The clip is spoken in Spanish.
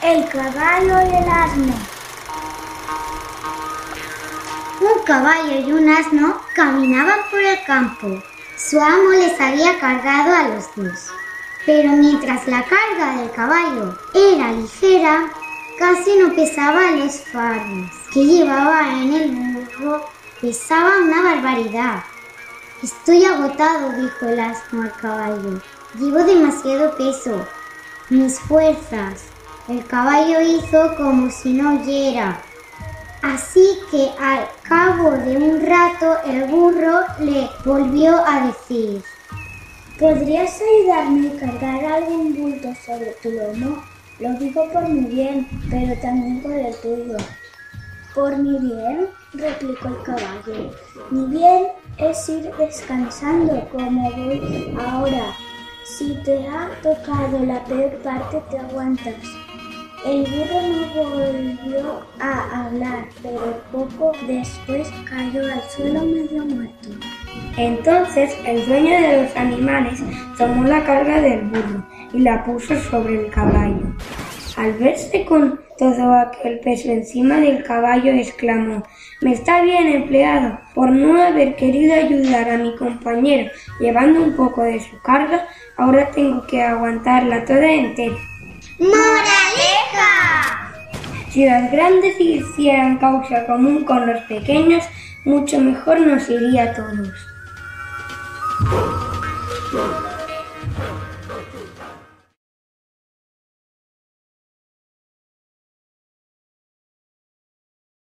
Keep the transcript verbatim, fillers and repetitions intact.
El caballo y el asno. Un caballo y un asno caminaban por el campo. Su amo les había cargado a los dos. Pero mientras la carga del caballo era ligera, casi no pesaba los fardos que llevaba en el burro. Pesaba una barbaridad. Estoy agotado, dijo el asno al caballo. Llevo demasiado peso. Mis fuerzas. El caballo hizo como si no oyera. Así que al cabo de un rato el burro le volvió a decir: ¿Podrías ayudarme a cargar algún bulto sobre tu lomo? Lo digo por mi bien, pero también por el tuyo. ¿Por mi bien?, replicó el caballo. Mi bien es ir descansando como voy ahora. Si te ha tocado la peor parte, te aguantas. El burro no volvió a hablar, pero poco después cayó al suelo medio muerto. Entonces el dueño de los animales tomó la carga del burro y la puso sobre el caballo. Al verse con todo aquel peso encima del caballo, exclamó: «Me está bien empleado. Por no haber querido ayudar a mi compañero llevando un poco de su carga, ahora tengo que aguantarla toda entera». ¡Moraleja! Si los grandes hicieran causa común con los pequeños, mucho mejor nos iría a todos.